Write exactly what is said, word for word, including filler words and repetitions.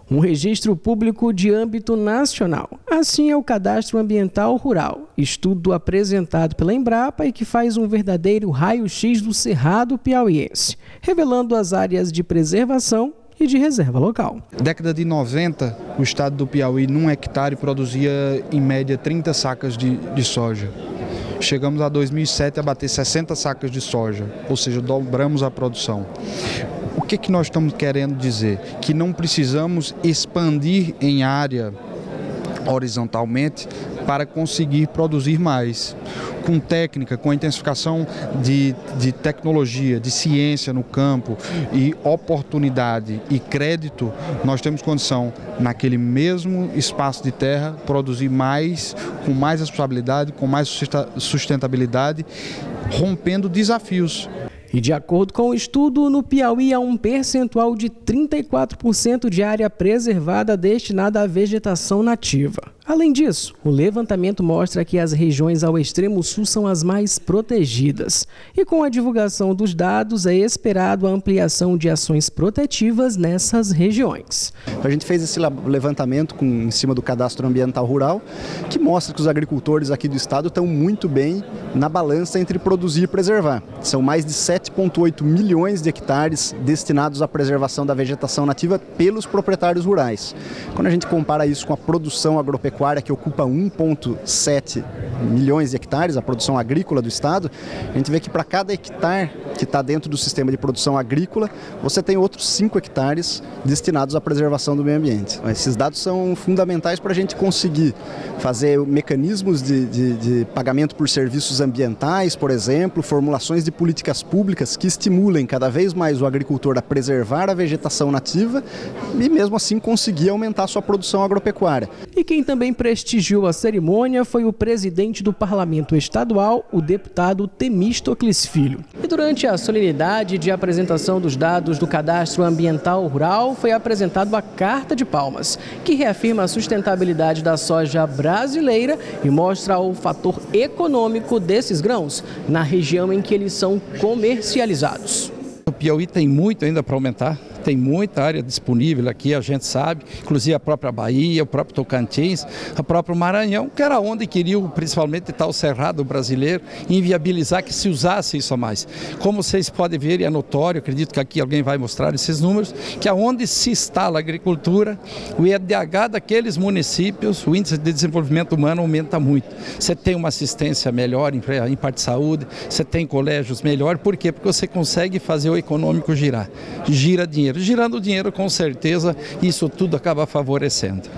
um registro público de âmbito nacional. Assim é o Cadastro Ambiental Rural, estudo apresentado pela Embrapa e que faz um verdadeiro raio-x do Cerrado piauiense, revelando as áreas de preservação e de reserva local. Década de noventa, o estado do Piauí, num hectare, produzia em média trinta sacas de, de soja. Chegamos a dois mil e sete a bater sessenta sacas de soja, ou seja, dobramos a produção. O que, que nós estamos querendo dizer? Que não precisamos expandir em área horizontalmente para conseguir produzir mais. Com técnica, com a intensificação de, de tecnologia, de ciência no campo e oportunidade e crédito, nós temos condição, naquele mesmo espaço de terra, produzir mais, com mais responsabilidade, com mais sustentabilidade, rompendo desafios. E de acordo com o estudo, no Piauí há um percentual de trinta e quatro por cento de área preservada destinada à vegetação nativa. Além disso, o levantamento mostra que as regiões ao extremo sul são as mais protegidas. E com a divulgação dos dados, é esperado a ampliação de ações protetivas nessas regiões. A gente fez esse levantamento com, em cima do Cadastro Ambiental Rural, que mostra que os agricultores aqui do estado estão muito bem na balança entre produzir e preservar. São mais de sete vírgula oito milhões de hectares destinados à preservação da vegetação nativa pelos proprietários rurais. Quando a gente compara isso com a produção agropecuária, que ocupa um vírgula sete milhões de hectares, a produção agrícola do estado, a gente vê que para cada hectare que está dentro do sistema de produção agrícola, você tem outros cinco hectares destinados à preservação do meio ambiente. Esses dados são fundamentais para a gente conseguir fazer mecanismos de, de, de pagamento por serviços ambientais, por exemplo, formulações de políticas públicas que estimulem cada vez mais o agricultor a preservar a vegetação nativa e mesmo assim conseguir aumentar a sua produção agropecuária. E quem também prestigiou a cerimônia foi o presidente do Parlamento Estadual, o deputado Temístocles Filho. E durante a solenidade de apresentação dos dados do Cadastro Ambiental Rural, foi apresentado a Carta de Palmas, que reafirma a sustentabilidade da soja brasileira e mostra o fator econômico desses grãos na região em que eles são comercializados. O Piauí tem muito ainda para aumentar. Tem muita área disponível aqui, a gente sabe, inclusive a própria Bahia, o próprio Tocantins, o próprio Maranhão, que era onde queriam principalmente estar o cerrado brasileiro, inviabilizar que se usasse isso a mais. Como vocês podem ver, e é notório, acredito que aqui alguém vai mostrar esses números, que aonde se instala a agricultura, o I D H daqueles municípios, o índice de desenvolvimento humano aumenta muito. Você tem uma assistência melhor em, em parte de saúde, você tem colégios melhor, por quê? Porque você consegue fazer o econômico girar, gira dinheiro. Girando dinheiro, com certeza, isso tudo acaba favorecendo.